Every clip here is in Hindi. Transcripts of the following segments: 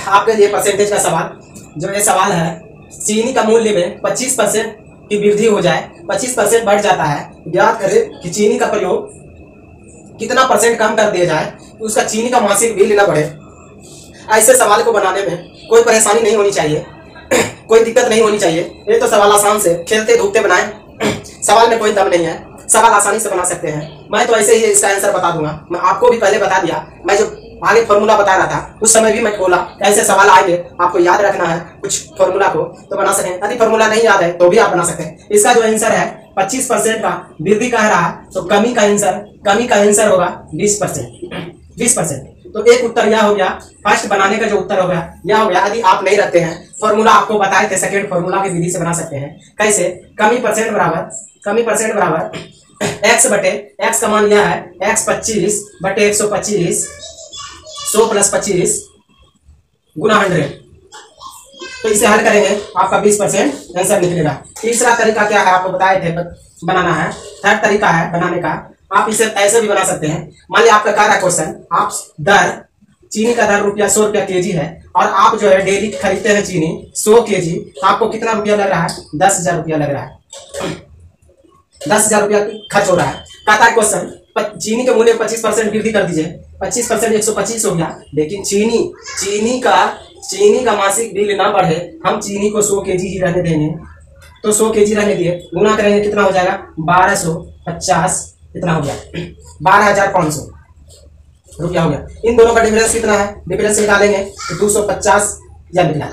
आपके लिए परसेंटेज का सवाल, जो ये सवाल है, चीनी का मूल्य में 25% की वृद्धि हो जाए, 25% बढ़ जाता है, ज्ञात करें कि चीनी का प्रयोग कितना परसेंट कम कर दिया जाए तो उसका चीनी का मासिक बिल ना बढ़े। ऐसे सवाल को बनाने में कोई परेशानी नहीं होनी चाहिए, कोई दिक्कत नहीं होनी चाहिए। ये तो सवाल आसान से खेलते धूपते बनाए, सवाल में कोई दम नहीं है, सवाल आसानी से बना सकते हैं। मैं तो ऐसे ही इसका आंसर बता दूंगा। मैं आपको भी पहले बता दिया, मैं जो आगे फॉर्मूला बता रहा था उस समय भी मैं बोला ऐसे सवाल आएंगे, आपको याद रखना है कुछ फॉर्मूला को तो बना सकें। यदि फॉर्मूला नहीं याद है तो भी आप बना सकते हैं। इसका जो आंसर है 25% का वृद्धि कह रहा है, तो कमी का आंसर होगा 20%। तो एक उत्तर यह हो गया, फर्स्ट बनाने का जो उत्तर हो गया यह हो गया। यदि आप नहीं रखते हैं फॉर्मूला, आपको बताए थे सेकेंड फॉर्मूला की विधि से बना सकते हैं। कैसे? कमी परसेंट बराबर x बटे x का मान यह है x 25 बटे 125 100 प्लस 25 गुना 100। तो इसे हल करेंगे, आपका 20% आंसर निकलेगा। तीसरा तरीका क्या है आपको बताए थे बनाना है। थर्ड तरीका है बनाने का, आप इसे ऐसे भी बना सकते हैं। मान लिया आपका कह रहा क्वेश्चन, आप चीनी का दर ₹100 केजी है और आप जो है डेली खरीदते हैं चीनी 100 केजी, तो आपको कितना रुपया लग रहा है? 10,000 रुपया लग रहा है। 10,000 रुपया खर्च हो रहा है। कहता है क्वेश्चन, चीनी के मूल्य में 25% वृद्धि कर दीजिए। 25% 125 हो गया, लेकिन चीनी का मासिक बिल ना बढ़े, हम चीनी को 100 केजी ही रहने देंगे। तो 100 केजी रहने दिए, गुना करेंगे कितना हो जाएगा? 1250, कितना हो गया? 12,500 रुपया हो गया। इन दोनों का डिफरेंस कितना है? डिफरेंस निकालेंगे तो 250 या निकला।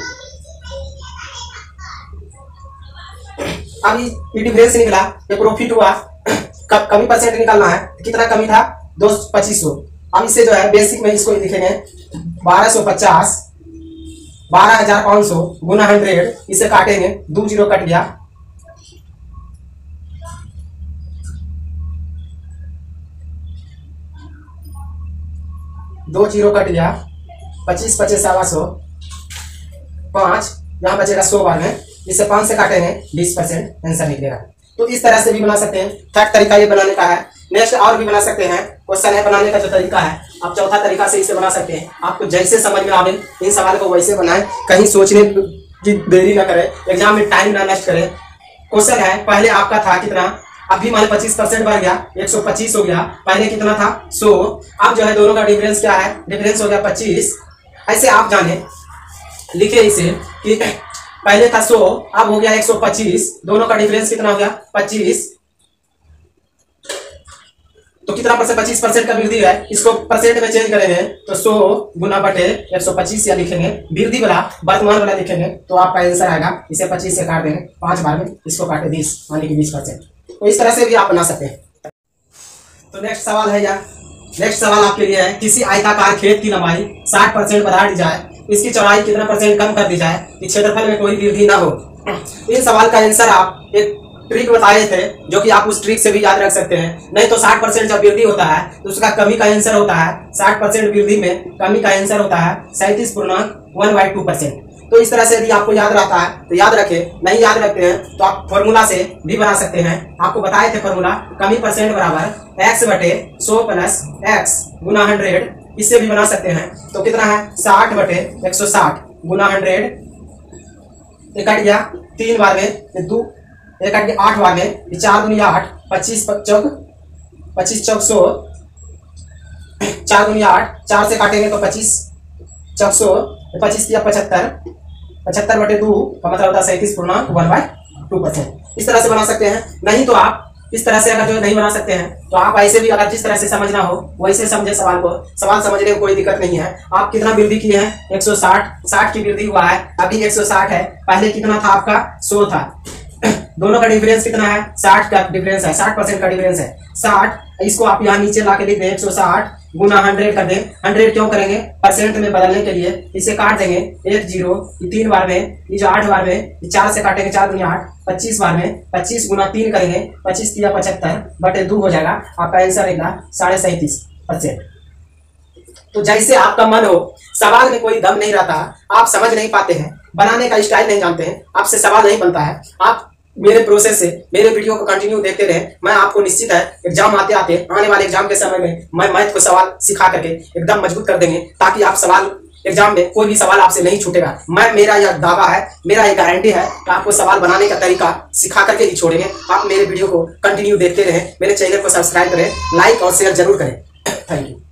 अब ये डिफरेंस निकला, ये प्रॉफिट हुआ। कमी परसेंट निकालना है, कितना कमी था? 2500। अब इससे जो है बेसिक में इसको लिखेंगे 1250 12,500 गुना 100, इसे काटेंगे, 2 जीरो कट गया, 2 जीरो कट गया, 25 25 125, 5 यहाँ बचेगा 100 बार में, इसे 5 से काटेंगे 20% आंसर निकलेगा। तो इस तरह से भी बना सकते हैं। थर्ड तरीका ये बनाने का है। नेक्स्ट और भी बना सकते हैं। क्वेश्चन है बनाने का जो तरीका है, आप चौथा तरीका से इसे बना सकते हैं। आपको जैसे समझ में आवे इन सवाल को वैसे बनाएं, कहीं सोचने की देरी ना करें, एग्जाम में टाइम ना नष्ट करें। क्वेश्चन है, पहले आपका था कितना, अभी मान 25% बढ़ गया, 125 हो गया। पहले कितना था? 100। अब जो है दोनों का डिफरेंस क्या है? डिफरेंस हो गया 25। ऐसे आप जाने लिखे इसे कि पहले था 100, अब हो गया 125, दोनों का डिफरेंस कितना हो गया? 25। तो कितना परसेंट? 25% का वृद्धि है, इसको परसेंट में चेंज करेंगे तो 100 गुना बटे 125 या लिखेंगे, वृद्धि वाला वर्तमान वाला लिखेंगे तो आपका आंसर आएगा। इसे 25 से काट देंगे 5 बार में, इसको काटे 20, यानी कि 20%। तो इस तरह से भी आप बना सकते हैं। तो नेक्स्ट सवाल है यार, नेक्स्ट सवाल आपके लिए है, किसी आयताकार खेत की लंबाई 60% बढ़ा दी जाए, इसकी चौड़ाई कितना परसेंट कम कर दी जाए कि क्षेत्रफल में कोई वृद्धि ना हो। इस सवाल का आंसर आप एक ट्रिक बताए थे, जो कि आप उस ट्रिक से भी याद रख सकते हैं। नहीं तो 60% जब वृद्धि होता है तो उसका कमी का आंसर होता है, 60% वृद्धि में कमी का आंसर होता है 37.1/2%। तो इस तरह से यदि आपको याद रहता है तो याद रखे, नहीं याद रखते हैं तो आप फॉर्मूला से भी बना सकते हैं। आपको बताए थे फॉर्मूला, कमी परसेंट बराबर x बटे 100 प्लस x गुना 100, इससे भी बना सकते हैं। तो कितना है? 60 बटे 160 गुना 100, एक कट गया 3 बार में, 2 एक कट गया 8 बार में, 4 दूनी 8, 25 चौक 100, 4 दूनी 8, 4 से काटेंगे तो 25 चौक 100, 25 या 75 बटे 2 का मतलब होता है 37.1/2%। इस तरह से बना सकते हैं। नहीं तो आप इस तरह से अगर जो नहीं बना सकते हैं तो आप ऐसे भी, अगर जिस तरह से समझना हो वैसे समझे सवाल को। सवाल समझने में कोई दिक्कत नहीं है। आप कितना वृद्धि किए हैं? 160 की वृद्धि हुआ है, अभी 160 है, पहले कितना था आपका? 100 था। दोनों का डिफरेंस कितना है? 60 का डिफरेंस है, 60% का डिफरेंस है 60। इसको आप यहाँ नीचे ला के लिख दें, 160 गुना 100 कर दें। 100 क्यों करेंगे? परसेंट में बदलने के लिए। इसे काट देंगे, 1 जीरो, 3 बार में, ये जो 8 बार में, 4 से काटेंगे, 4 दूनी 8, 25 बार में, 25 गुना 3 करेंगे, 25 या 75 बटे 2 हो जाएगा। आपका आंसर रहेगा 37.5%। तो जैसे आपका मन हो, सवाल में कोई दम नहीं रहता, आप समझ नहीं पाते हैं, बनाने का स्टाइल नहीं जानते हैं, आपसे सवाल नहीं बनता है, आप मेरे प्रोसेस से मेरे वीडियो को कंटिन्यू देखते रहे। मैं आपको निश्चित है एग्जाम आते आने वाले एग्जाम के समय में मैं मैथ को सवाल सिखा करके एकदम मजबूत कर देंगे, ताकि आप सवाल एग्जाम में कोई भी सवाल आपसे नहीं छूटेगा। मेरा यह दावा है, मेरा ये गारंटी है कि आपको सवाल बनाने का तरीका सिखा करके ही छोड़ेंगे। आप मेरे वीडियो को कंटिन्यू देखते रहें, मेरे चैनल को सब्सक्राइब करें, लाइक और शेयर जरूर करें। Thank you.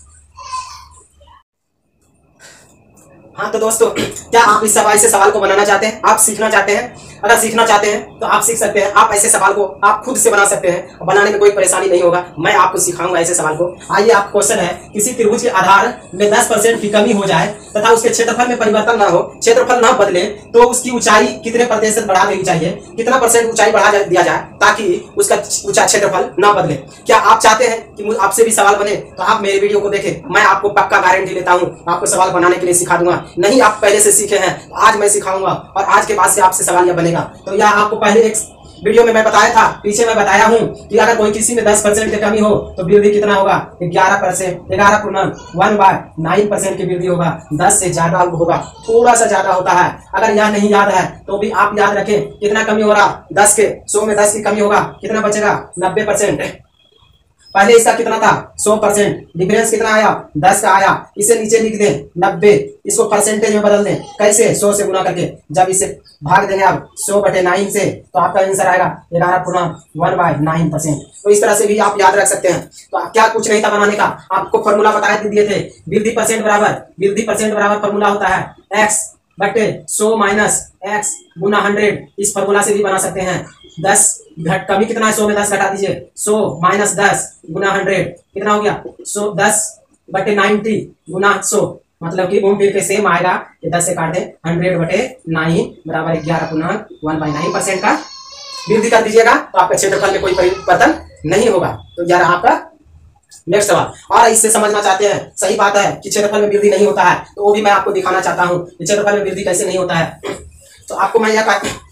हाँ तो दोस्तों, क्या आप इस सवाल को बनाना चाहते हैं? आप सीखना चाहते हैं? अगर सीखना चाहते हैं तो आप सीख सकते हैं। आप ऐसे सवाल को आप खुद से बना सकते हैं, बनाने में कोई परेशानी नहीं होगा। मैं आपको सिखाऊंगा ऐसे सवाल को। आइए, आप क्वेश्चन है, किसी त्रिभुज के आधार में 10% की कमी हो जाए तथा उसके क्षेत्रफल में परिवर्तन ना हो, क्षेत्रफल ना बदले, तो उसकी ऊंचाई कितने प्रतिशत बढ़ा देनी चाहिए? कितना परसेंट ऊंचाई बढ़ा दिया जाए ताकि उसका ऊंचा क्षेत्रफल ना बदले? क्या आप चाहते हैं कि आपसे भी सवाल बने? तो आप मेरे वीडियो को देखें, मैं आपको पक्का गारंटी लेता हूँ, आपको सवाल बनाने के लिए सिखा दूंगा। नहीं आप पहले से सीखे हैं, आज मैं सिखाऊंगा और आज के बाद से आपसे सवाल यह बनेगा। तो यह आपको पहले एक वीडियो में मैं बताया था, पीछे मैं बताया हूँ कि अगर कोई किसी में 10% की कमी हो तो वृद्धि कितना होगा? 11%, 11/9% की वृद्धि होगा। 10 से ज्यादा होगा, थोड़ा सा ज्यादा होता है। अगर यह नहीं याद है तो भी आप याद रखें, कितना कमी हो रहा? 10 के 100 में 10 की कमी होगा, कितना बचेगा? 90%। पहले इसका कितना था? 100%। डिफरेंस कितना आया? 10 का आया। इसे नीचे लिख दें 90, इसको परसेंटेज में बदल दें। कैसे? 100 से गुना करके। जब इसे भाग देंगे आप 100/9 से, तो आपका आंसर आएगा 11/1/9%। तो इस तरह से भी आप याद रख सकते हैं। तो क्या कुछ नहीं था बनाने का, आपको फॉर्मूला बताए दिए थे। वृद्धि परसेंट बराबर फॉर्मूला होता है x/100 माइनस x गुना 100। इस फॉर्मूला से भी बना सकते हैं। 10 कमी कितना है? 100 में 10 घटा दीजिए। 100 माइनस 10 गुना 100 कितना हो गया? 10/90 गुना 100, मतलब कि घूम फिर के सेम आएगा। ये 10 से काट दें, 100/9 बराबर 11/1/9% का वृद्धि कर दीजिएगा, तो आपका क्षेत्रफल में कोई परिवर्तन नहीं होगा। तो यार आपका नेक्स्ट सवाल। और इससे समझना चाहते हैं, सही बात है कि क्षेत्रफल में वृद्धि नहीं होता है, तो वो भी मैं आपको दिखाना चाहता हूँ कि क्षेत्रफल में वृद्धि कैसे नहीं होता है। तो आपको मैं यह